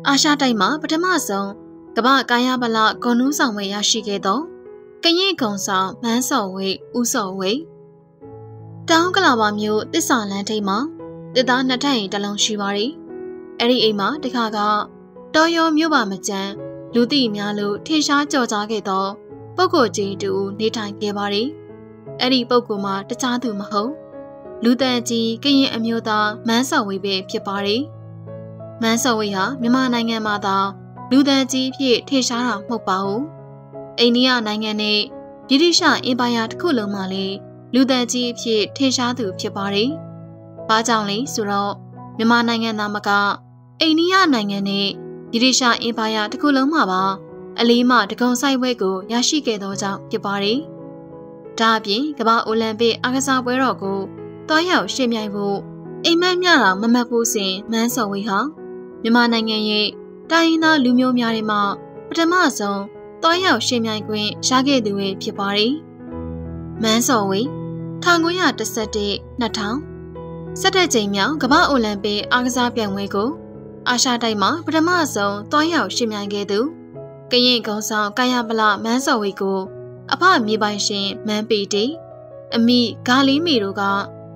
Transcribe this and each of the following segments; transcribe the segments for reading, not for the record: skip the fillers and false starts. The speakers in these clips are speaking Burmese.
အာရှတိုက်မှာပထမဆုံးကမ္ဘာကာယဗလဂုဏ်ထူးဆောင်ဝေရရှိခဲ့သောကရင်ဂုံဆောင်မန်းစော်ဝေဦးစော်ဝေတောင်ကလာပါမျိုးတစ္ဆာလန်းထိပ်မှာတစ်သားနှစ်ထပ်ရင်တလုံးရှိပါရီအဲ့ဒီအိမ်မှာတခါကတော်ရောမြို့ပါမကျန်းလူသိများလို့ထင်ရှားကြော်ကြားခဲ့သောပုဂ္ဂိုလ်ကြီးတူနေထိုင်ခဲ့ပါရီအဲ့ဒီပုဂ္ဂိုလ်မှာတခြားသူမဟုတ်လူတန်ကြီးကရင်အမျိုးသားမန်းစော်ဝေပဲဖြစ်ပါရီမန်းစော်ဝေဟာမြန်မာနိုင်ငံမှာသာလူတန်ကြီးဖြစ်ထင်ရှားတာမဟုတ်ပါဘူးအိန္ဒိယနိုင်ငံနဲ့ဗြိတိရှအင်ပါယာတစ်ခုလုံးမှာလေလူတန်ကြီးဖြစ်ထင်ရှားသူဖြစ်ပါရီဘာကြောင့်လဲဆိုတော့မြန်မာနိုင်ငံသားမကအိန္ဒိယနိုင်ငံနဲ့ဗြိတိရှအင်ပါယာတစ်ခုလုံးမှာပါအလေးမှတကုံဆိုင်ပွဲကိုရရှိခဲ့သောကြောင့်ဖြစ်ပါရီဒါအပြင်ကမ္ဘာအိုလံပစ်အားကစားပွဲတော်ကိုတွားရောက်ရှင်မြိုင်ဖို့အိမ်မက်မြတာမမှတ်ဖို့စဉ်မန်းစော်ဝေဟာမြန်မာနိုင်ငံရဲ့တိုင်းရင်းသားလူမျိုးများထဲမှာပထမဆုံးတွားရောက်ရှင်မြိုင်ခွင့်ရခဲ့သူပဲဖြစ်ပါရီမန်းစော်ဝေ1911-2000 17ကြိမ်မြောက်ကမ္ဘာအိုလံပစ်အားကစားပြိုင်ပွဲကိုအာရှတိုက်မှာပထမဆုံးတွားရောက်ရှင်မြိုင်ခဲ့သူကရင်ဂုံဆောင်ကာယဗလမန်းစော်ဝေကိုအဖမြေပိုင်ရှင်မန်းပီတီအမိဂါလီမီတို့က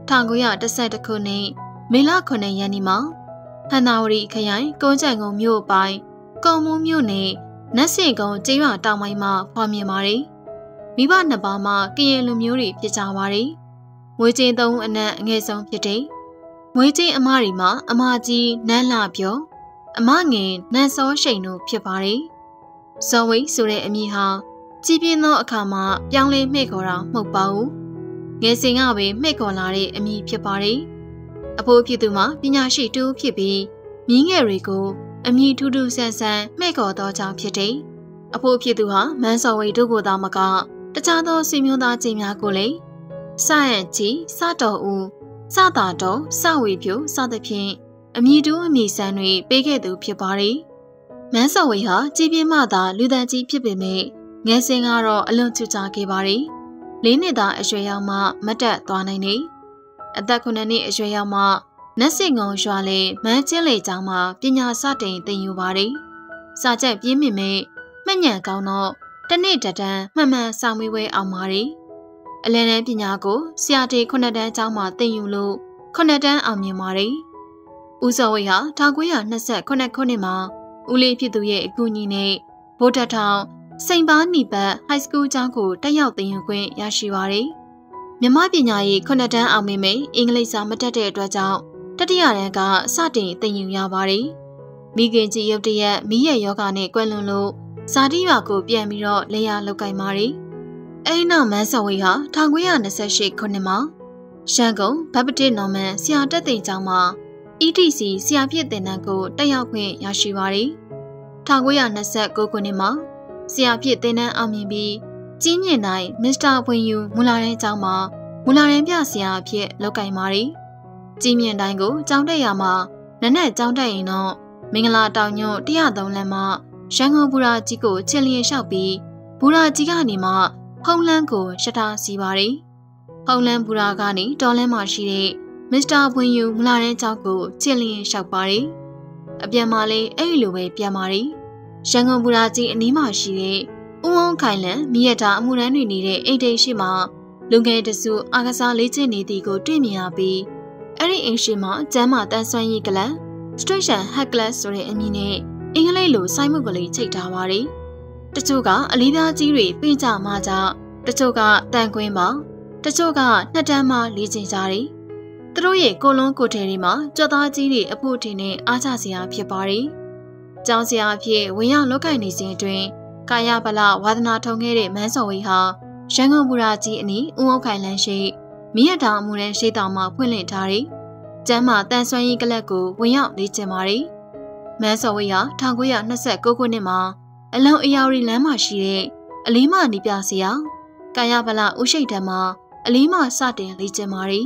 1912ခုနှစ်မေလ9ရက်နေ့မှာဟန္တာဝရီခရိုင်ကုန်းကြံကုန်းမြို့ပိုင်းကုန်းမူးမြို့နယ်နတ်စင်ကုန်းကျေးရွာတောင်ပိုင်းမှာဖွားမြင်ပါတယ်မိဘနှစ်ပါးမှာကရင်လူမျိုးတွေဖြစ်ကြပါတယ်မွေးချင်းသုံးအနက်အငယ်ဆုံးဖြစ်တဲ့မွေးချင်းအမတွေမှာအမကြီးနန်းလှပြောအမငယ်နန်းစောရှိန်တို့ဖြစ်ပါတယ်ဇော်ဝိဆိုတဲ့အမည်ဟာကြီးပြင်းသောအခါမှာပြောင်းလဲမှဲ့ခေါ်တာမဟုတ်ပါဘူးငယ်စဉ်ကပဲမှဲ့ခေါ်လာတဲ့အမည်ဖြစ်ပါတယ်အဖိုးဖြစ်သူမှာပညာရှိတူဖြစ်ပြီးမြင်းငယ်တွေကိုအမည်ထူးထူးဆန်းဆန်းမှဲ့ခေါ်သောကြောင့်ဖြစ်တဲ့အဖိုးဖြစ်သူဟာမန်းစော်ဝေတို့ကိုသာမကတခြားသောဆွေမျိုးသားချင်းများကိုလည်းစရန်ကြီးစတော်ဦးစတာတော်စဝေပြိုစသဖြင့်အမည်တူအမည်ဆန်းတွေပေးခဲ့သူဖြစ်ပါတယ်မန်းစော်ဝေဟာကြီးပြင်းမှသာလူတန်းကြီးဖြစ်ပေမဲ့ငယ်စဉ်ကတော့အလွန်ချူချခဲ့ပါတယ်၄နှစ်သားအရွယ်ရောက်မှမတ်တက်သွားနိုင်နေအသက်9နှစ်အရွယ်ရောက်မှနတ်စင်ကုန်းရွာလေမန်းချင်းလေကျောင်းမှာပညာစတင်သင်ယူပါတယ်စာချက်ပြင်းမြင့်မဲ့မှတ်ဉဏ်ကောင်းတော့တနေ့တတန်းမှန်မှန်စာမေးပွဲအောင်ပါတယ်အလယ်တန်းပညာကိုဆရာတေ9တန်းကျောင်းမှာသင်ယူလို့9တန်းအောင်မြင်ပါတယ်ဦးစော်ဝေဟာ1928ခုနှစ်မှာဦးလေးဖြစ်သူရဲ့အကူအညီနဲ့ဗိုလ်တပ်ထောင်စိန်ပါနီပတ်ဟိုက်စကူးကျောင်းကိုတက်ရောက်သင်ယူခွင့်ရရှိပါတယ်မြမပညာရေး9တန်းအောင်မြင်မဲ့အင်္ဂလိပ်စာမတတ်တဲ့အတွက်ကြောင့်တတိယတန်းကစတင်သင်ယူရပါတယ်မိခင်ကြီးရုတ်တရက်မိရဲ့ယောဂနဲ့ကွယ်လွန်လို့ဇာတိရွာကိုပြန်ပြီးတော့လေယာလောက်ကင်ပါတယ်အဲဒီနောက်မန်းစော်ဝေဟာ1928ခုနှစ်မှာရှမ်းကုန်းဘပ်ပတစ်နော်မန်ဆရာတက်သိမ်ကျောင်းမှာ ETC ဆရာဖြစ်သင်တန်းကိုတက်ရောက်ခွင့်ရရှိပါတယ်1929ခုနှစ်မှာဆရာဖြစ်သင်တန်းအောင်မြင်ပြီးကြီးမြင့်တိုင်းမစ္စတာဝင်းယူမူလာတန်းကျောင်းမှာမူလာတန်းပြဆရာအဖြစ်လောက်ကင်ပါတယ်ကြီးမြင့်တိုင်းကိုကျောင်းတက်ရမှာနနက်ကျောင်းတက်ရင်တော့မင်္ဂလာတောင်ညွန့်103လမ်းမှာရန်ကုန်ဘူရာကြီးကိုချစ်လျင်လျှောက်ပြီးဘူရာကြီးကနေမှဟုံးလန်းကိုရှထားစီပါတယ်ဟုံးလန်းဘူရာကနေတော်လန်းမှာရှိတဲ့မစ္စတာဝင်းယူမူလာတန်းကျောင်းကိုချစ်လျင်လျှောက်ပါတယ်အပြန်မှာလေးအဲ့လိုပဲပြန်ပါတယ်ရန်ကုန်ဘူရာကြီးအနီးမှာရှိတဲ့ဦးဝုံခိုင်လန်မိရတာအမှုရန်တွေနေတဲ့အိမ်တိတ်ရှိမှာလူငယ်တစုအားကစားလေ့ကျင့်နေသည်ကိုတွေ့မြင်ရပြီးအဲ့ဒီအိမ်ရှိမှာကျမ်းမာတန်းဆွမ်းရေးကလပ် Station Hat Class ဆိုတဲ့အမည်နဲ့အင်္ဂလိပ်လိုစိုင်းမှုကလေးချိတ်ထားပါတယ်တချို့ကအလေးပြားကြီးတွေပြင်ကြမှာကြတချို့ကတန်ခွင်းပါတချို့ကနှစ်တန်းမှလေ့ကျင့်ကြတယ်သူတို့ရဲ့ကိုလုံးကိုထဲတွေမှာကြွက်သားကြီးတွေအဖို့ထင်နဲ့အားချစရာဖြစ်ပါတယ်ကျောင်းဆရာအဖြစ်ဝင်ရောက်လုပ်ကိုင်နေစဉ်အတွင်းကာယဗလဝါသနာထုံခဲ့တဲ့မန်းစော်ဝေဟာရန်ကုန်ဘူရာကြီးအနီးဦးအောင်ခိုင်လန်းရှိမိရတောင်အမှုရန်ရှိတောင်မှာဖွင့်လှစ်ထားတဲ့ကျမ်းမာတန်ဆွမ်းရေးကလပ်ကိုဝင်ရောက်လေ့ကျင့်ပါတယ်မန်းစော်ဝေဟာ1929ခုနှစ်မှာအလုံအယော်ရီလမ်းမှာရှိတဲ့အလီးမနီပြဆရာကာယဗလဦးရှိတ်တံမှာအလီးမစတင်လေ့ကျင့်ပါတယ်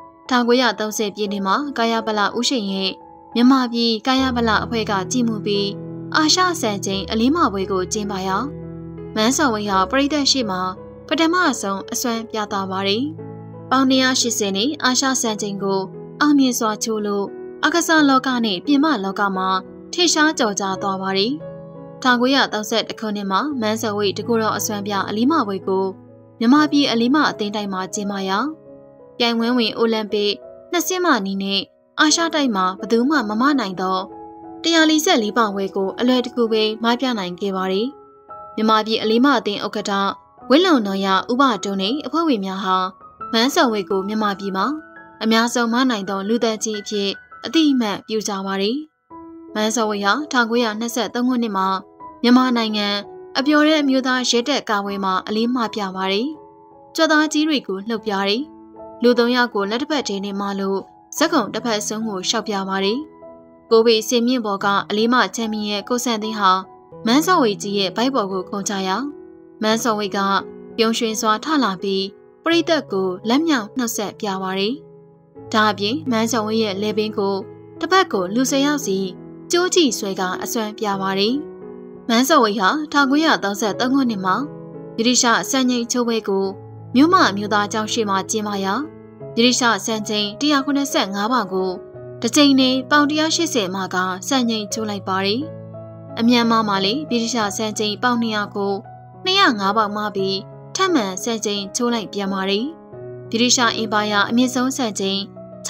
1930ပြည့်နှစ်မှာကာယဗလဦးရှိတ်ရဲ့မြန်မာပြည်ကာယဗလအဖွဲ့ကကြီးမှုပြီးအာရှစံချိန်အလီးမပွဲကိုကျင်းပရာမန်းစော်ဝေဟာပရိသတ်ရှိမှာပထမဆုံးအစွမ်းပြသပါတယ်ပေါင်း180နှစ်အာရှစံချိန်ကိုအောင်မြင်စွာချိုးလို့အကစားလောကနဲ့ပြင်ပလောကမှာထင်ရှားကြော်ကြားသွားပါတယ်။1930ခုနှစ်မှာမန်းစော်ဝိတ်တကူတော်အစွမ်းပြအလီမဝိတ်ကိုမြန်မာပြည်အလီမအသင်းတိုင်းမှာကျင်းပရာပြိုင်ပွဲဝင်အိုလံပစ်နှစ်စင်းမနီးနဲ့အာရှတိုက်မှာဘယ်သူမှမမနိုင်တော့144ပေါင်ဝဲကိုအလွယ်တကူပဲမပြနိုင်ခဲ့ပါတယ်။မြန်မာပြည်အလီမအသင်းဥက္ကဋ္ဌဝင်းလုံတော်ရဥပတုံးနဲ့အဖွဲ့ဝင်များဟာမန်းစော်ဝိတ်ကိုမြန်မာပြည်မှာအများဆုံးမနိုင်သောလူသက်ကြီးအဖြစ်အတိအမှန်ပြုကြပါတယ်။မန်းစော်ဝိတ်ဟာ1923ခုနှစ်မှာမြန်မာနိုင်ငံအပျော်တဲ့အမျိုးသားရဲတပ်ကာဝေးမှာအလေးမပြပါတယ်။ကြွသားကြီးတွေကိုလှုပ်ပြတယ်။လူ3ယောက်ကိုလက်တစ်ဖက်ထဲနဲ့မှလို့ဇက်ကုံတစ်ဖက်ဆုံးကိုရှောက်ပြပါတယ်။ကိုဗစ်စင်မြင့်ပေါ်ကအလေးမချမ်းမီရဲ့ကိုဆန်သိန်းဟာမန်းစော်ဝိတ်ကြီးရဲ့ဘိုက်ပေါ်ကိုခုန်ချရာမန်းစော်ဝိတ်ကပြုံးရွှင်စွာထလာပြီးပရိသတ်ကိုလက်မြောက်နှုတ်ဆက်ပြပါတယ်။ဒါအပြင်မန်းစော်ဝိတ်ရဲ့လေပင်ကိုတစ်ဖက်ကိုလူ10ယောက်စီကျိုးကြည့်ဆွဲကအစွမ်းပြပါတယ်။မန်းစော်ဝိတ်ဟာ1933ခုနှစ်မှာဗြိတိရှစံချိန်ချိုးပွဲကိုမြို့မမြို့သားကျောင်းရှိမှကျင်းပရာဗြိတိရှစံချိန်185ပေါင်ကိုတစ်ချိန်နဲ့ပေါင်180မှာကစံချိန်ချိုးလိုက်ပါတယ်။အမြန်မာမှာလေဗြိတိရှစံချိန်ပေါင်200ကို205ပေါင်မှပြီးထပ်မံစံချိန်ချိုးလိုက်ပြန်ပါတယ်။ဗြိတိရှအင်ပါယာအမြင့်ဆုံးစံချိန်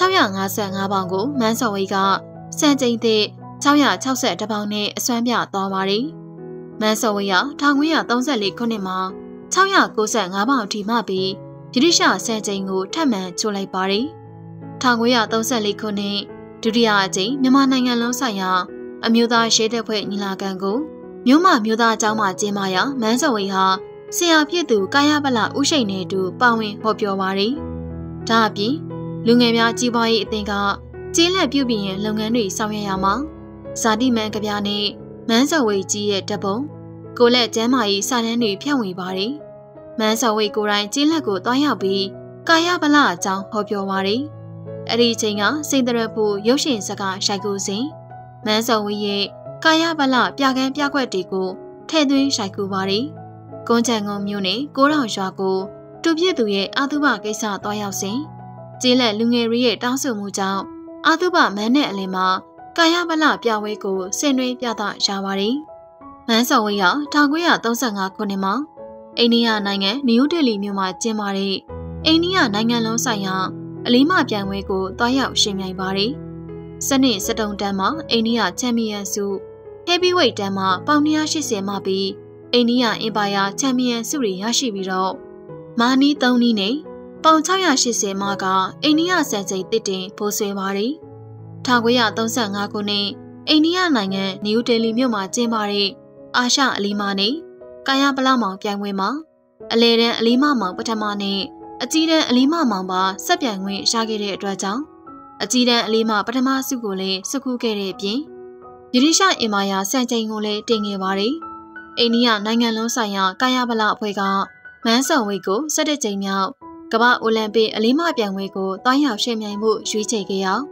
655ပေါင်ကိုမန်းစော်ဝိတ်ကစံချိန်သစ်662ပေါင်နဲ့အစွမ်းပြသွားပါတယ်။မန်းစော်ဝိတ်က1934ခုနှစ်မှာ695ပေါင်ထိမှပြီးဗြိတိရှစံချိန်ကိုထပ်မံချိုးလိုက်ပါတယ်။1934ခုနှစ်ဒုတိယအကြိမ်မြန်မာနိုင်ငံလုံးဆိုင်ရာအမျိုးသားရဲတပ်ဖွဲ့ညီလာခံကိုမြို့မမြို့သားကျောင်းမှာကျင်းပရာမန်းစော်ဝိတ်ဟာဆရာဖြစ်သူကာယဗလဦးရှိန်နဲ့အတူပါဝင်ဟောပြောပါတယ်။ဒါအပြင်လူငယ်များကြီးပွားရေးအသင်းကကျေးလက်ပြုပြင်ရေးလုပ်ငန်းတွေဆောင်ရွက်ရမှာဇာတိမန်ကဗျာနဲ့မန်းစော်ဝိတ်ကြီးရဲ့တပ်ပုံကိုလက်ကျမ်းမာရေးစာတမ်းတွေဖြန့်ဝေပါတယ်။မန်းစော်ဝိတ်ကိုယ်တိုင်ကျေးလက်ကိုတွားရောက်ပြီးကာယဗလအကြောင်းဟောပြောပါတယ်။အဲ့ဒီအချိန်ကစိန်တရဖို့ရုပ်ရှင်စကားရိုက်ကူးစဉ်မန်းစော်ဝိတ်ရဲ့ကာယဗလပြကန်းပြကွက်တွေကိုထည့်သွင်းရိုက်ကူးပါတယ်။ကွန်ချန်ကုန်းမြို့နယ်ကိုးတောင်ရွာကိုတူပြည့်သူရဲ့အာသုဘကိစ္စတွားရောက်စဉ်ကျေးလက်လူငယ်တွေရဲ့တောင်းဆိုမှုကြောင့်အာသုဘမန်းနဲ့အလင်းမှာကာယဗလပြပွဲကိုဆင်နွှဲပြသရပါတယ်။မန်းစော်ဝိတ်ဟာ1935ခုနှစ်မှာအိန္ဒိယနိုင်ငံနယူးဒေလီမြို့မှာကျင်းပတဲ့အိန္ဒိယနိုင်ငံလုံးဆိုင်ရာအလီမပြိုင်ပွဲကိုတွားရောက်ရှင်ပြိုင်ပါတယ်။စနစ်စတုံတန်းမှာအိန္ဒိယချန်ပီယံဆုဟဲဗီဝိတ်တန်းမှာပေါင်180မှပြီးအိန္ဒိယအင်ပါယာချန်ပီယံဆုတွေရရှိပြီးတော့မာနီး3နီးနဲ့ပေါင်680မှကအိန္ဒိယစံချိန်တစ်တင်ဖိုးဆွဲပါတယ်။1935ခုနှစ်အိန္ဒိယနိုင်ငံနယူးဒေလီမြို့မှာကျင်းပတဲ့အာရှအလီမနဲ့ကာယဗလမောင်ပြိုင်ပွဲမှာအလဲတန်းအလီမမောင်ပထမနဲ့အကြီးတန်းအလီမမောင်ပါဆက်ပြိုင်ခွင့်ရခဲ့တဲ့အတွက်ကြောင့်အကြီးတန်းအလီမပထမဆုကိုလည်းစုခုခဲ့တဲ့အပြင်ဗြိတိရှအင်ပါယာစံချိန်ကိုလည်းတင်ခဲ့ပါတယ်။အိန္ဒိယနိုင်ငံလုံးဆိုင်ရာကာယဗလအဖွဲ့ကမန်းစော်ဝိတ်ကို17ကြိမ်မြောက်ကမ္ဘာအိုလံပစ်အလီမပြိုင်ပွဲကိုတွားရောက်ရှင်ပြိုင်မှုရွေးချယ်ခဲ့ရာ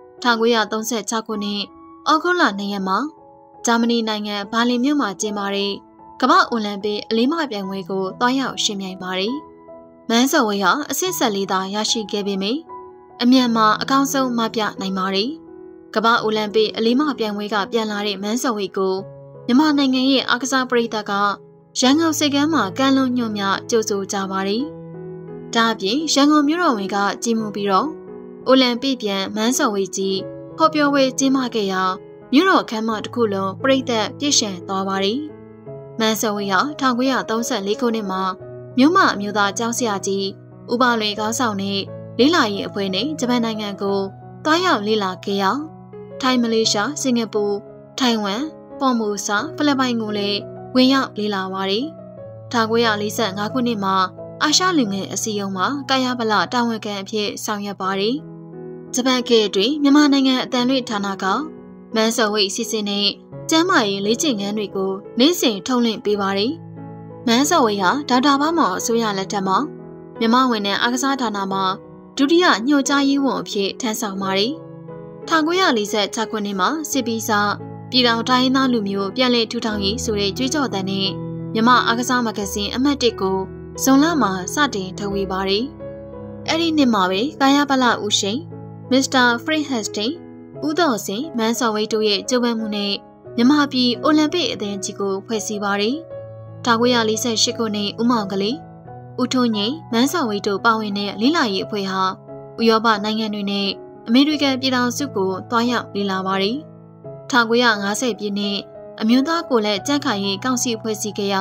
1936ခုနှစ်ဩဂုတ်လ2ရက်မှာဂျာမနီနိုင်ငံဘာလင်မြို့မှာကျင်းပတဲ့ကမ္ဘာအိုလံပစ်အလီမပြိုင်ပွဲကိုတွားရောက်ရှင်ပြိုင်ပါတယ်။မန်းစော်ဝိတ်ဟာအဆင့်14သာရရှိခဲ့ပေမယ့်အမြန်မှာအကောင်းဆုံးမပြနိုင်ပါတယ်။ကမ္ဘာအိုလံပစ်အလီမပြိုင်ပွဲကပြန်လာတဲ့မန်းစော်ဝိတ်ကိုမြန်မာနိုင်ငံရဲ့အားကစားပရိသတ်ကရန်ကုန်စိတ်ကမ်းမှာကမ်းလုံးညွှန်မြကြိုဆိုကြပါတယ်။ဒါအပြင်ရန်ကုန်မြို့တော်ဝန်ကကြီးမှုပြီးတော့အိုလံပစ်ပြန်မန်းစော်ဝိတ်ကြီးဟောပြောပွဲကျင်းပခဲ့ရာမြို့တော်ခမ်းမတစ်ခုလုံးပရိသတ်ပြည့်ရှံသွားပါတယ်။မန်းစော်ဝိတ်ဟာ1934ခုနှစ်မှာမြို့မအမျိုးသားကျောင်းဆရာကြီးဦးပါလွင်ခေါင်းဆောင်နဲ့လေးလာရေးအဖွဲ့နဲ့ဂျပန်နိုင်ငံကိုတွားရောက်လေ့လာခဲ့ရာထိုင်းမလေးရှားစင်ကာပူထိုင်ဝမ်ပေါ်မူဆာဖိလစ်ပိုင်ကိုလည်းဝင်ရောက်လေ့လာပါတယ်။1945ခုနှစ်မှာအာရှလူငယ်အစည်းအရုံးမှာကာယဗလတာဝန်ခံအဖြစ်ဆောင်ရွက်ပါတယ်။ဂျပန်ခေတ်အတွင်းမြန်မာနိုင်ငံအတန်လွှင့်ဌာနကမန်းစော်ဝိတ်စီစဉ်နဲ့ကျမ်းမာရေးလေ့ကျင့်ခန်းတွေကိုနေ့စဉ်ထုတ်လွှင့်ပေးပါတယ်။မန်းစော်ဝိတ်ဟာဒေါက်တာဘောင်းမောင်အစိုးရလက်ထက်မှာမြန်မာဝန်ထမ်းအားကစားဌာနမှာဒုတိယညွှန်ကြားရေးဝန်အဖြစ်ထမ်းဆောင်ပါတယ်။1946ခုနှစ်မှာစစ်ပီးစာပြည်ထောင်တိုင်းသားလူမျိုးပြန်လည်ထူထောင်ရေးဆိုတဲ့ကြွေးကြော်သံနဲ့မြန်မာအားကစားမဂ္ဂဇင်းအမှတ်1ကိုဇွန်လမှာစတင်ထုတ်ဝေပါတယ်။အဲ့ဒီနှစ်မှာပဲကာယဗလဦးရှိန်မစ္စတာဖရင့်ဟက်စတင်းဦးတော်စင်မန်းစော်ဝိတ်တို့ရဲ့ကြိုးပမ်းမှုနဲ့မြန်မာပြည်အိုလံပစ်အသင်းကြီးကိုဖွဲ့စည်းပါတယ်။1948ခုနှစ်ဦးမောင်ကလေးဦးထွန်းငိမ့်မန်းစော်ဝိတ်တို့ပါဝင်တဲ့လေးလာရေးအဖွဲ့ဟာဥရောပနိုင်ငံတွေနဲ့အမေရိကန်ပြည်ထောင်စုကိုတွားရောက်လေ့လာပါတယ်။1950ပြည့်နှစ်အမျိုးသားကိုလက်ကြံ့ခိုင်ရေးကောင်စီဖွဲ့စည်းခဲ့ရာ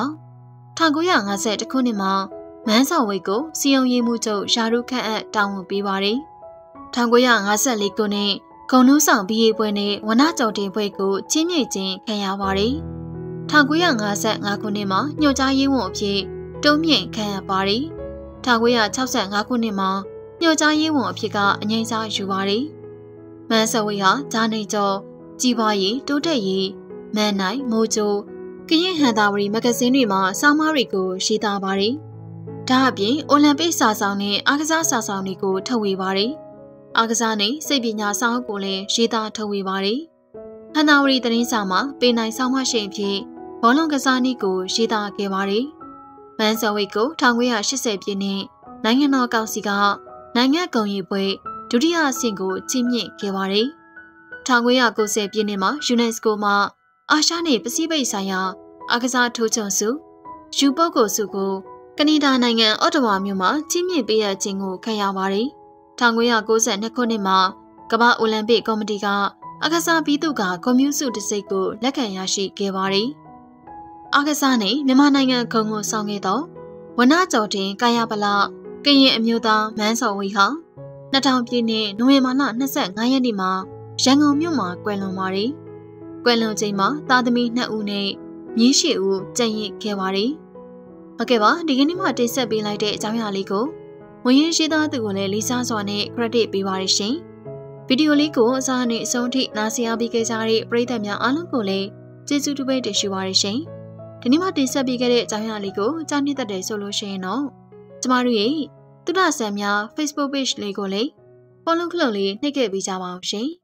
1950ခုနှစ်မှာမန်းစော်ဝိတ်ကိုစီယုံရေးမှုချုပ်ရာထူးခန့်အပ်တာဝန်ပေးပါတယ်။1954ခုနှစ်ဂုံနူးဆောင်ပြီးရေးပွဲနဲ့ဝနကြော်တင်ပွဲကိုချင်းမြိတ်ခြင်းခံရပါတယ်။1955ခုနှစ်မှာညွှန်ကြားရေးဝန်အဖြစ်တုံးမြင့်ခံရပါတယ်။1965ခုနှစ်မှာညွှန်ကြားရေးဝန်အဖြစ်ကအငြိမ်းစားယူပါတယ်။မန်းစော်ဝိတ်ဟာဂျာနေကျော်ကြီးပွားရေးတိုးတက်ရေးမန်နိုင်မိုးချိုကရင်ဟန်တာဝရီမဂဇင်းတွေမှာစာမားတွေကိုရေးသားပါတယ်။ဒါအပြင်အိုလံပစ်စာဆောင်နဲ့အားကစားစာဆောင်တွေကိုထုတ်ဝေပါတယ်။အားကစားနဲ့စိတ်ပညာစာအုပ်ကိုလည်းရေးသားထုတ်ဝေပါတယ်။ဟန်တာဝရီသတင်းစာမှာပေနိုင်ဆောင်မရှိန်ဖြစ်ဘောလုံးကစားနည်းကိုရေးသားခဲ့ပါတယ်။မန်းစော်ဝိတ်ကို1980ပြည့်နှစ်နိုင်ငံတော်ကောင်စီကနိုင်ငံ့ဂုဏ်ရည်ပွဲဒုတိယအဆင့်ကိုချီးမြှင့်ခဲ့ပါတယ်။1990ပြည့်နှစ်မှာ UNESCO မှာအာရှနဲ့ပစိဖိတ်ဆိုင်ရာအားကစားထိုးချုံစုယူပုဂ္ဂိုလ်စုကိုကနေဒါနိုင်ငံအော့တဝါမြို့မှာချီးမြှင့်ပေးရခြင်းကိုခံရပါတယ်။1992ခုနှစ်မှာကမ္ဘာအိုလံပစ်ကော်မတီကအားကစားပြည်သူ့ကဂုဏ်ပြုဆုတစ်စိတ်ကိုလက်ခံရရှိခဲ့ပါတယ်။အားကစားနဲ့မြန်မာနိုင်ငံဂုဏ်ကိုဆောင်ခဲ့သောဝနကျော်တင်ကာယပလကရင်အမျိုးသားမန်းစော်ဝိတ်ဟာ2000ပြည့်နှစ်နိုဝင်ဘာလ25ရက်နေ့မှာရန်ကုန်မြို့မှာကွယ်လွန်ပါတယ်။ကွယ်လွန်ချိန်မှာသားသမီး2ဦးနဲ့မြေး8ဦးကျန်ရစ်ခဲ့ပါတယ်။ဟုတ်ကဲ့ပါဒီကနေ့မှတင်ဆက်ပေးလိုက်တဲ့အကြောင်းအရာလေးကိုဝင်ရင်ရှိသားသူကိုလည်းလေးစားစွာနဲ့ credit ပေးပါရရှင်။ဗီဒီယိုလေးကိုအစားနဲ့အဆုံးထိနားဆင်အားပေးခဲ့ကြတဲ့ပရိသတ်များအားလုံးကိုလည်းကျေးဇူးတူပဲတင်ရှိပါရရှင်။ဒီနေ့မှတင်ဆက်ပေးခဲ့တဲ့အကြောင်းအရာလေးကိုကြားနှစ်သက်တယ်ဆိုလို့ရှိရင်တော့ကျမတို့ရဲ့သုဒ္ဓဆန်များ Facebook page လေးကိုလည်း follow လုပ်လေးနှိပ်ခဲ့ပေးကြပါအောင်ရှင်။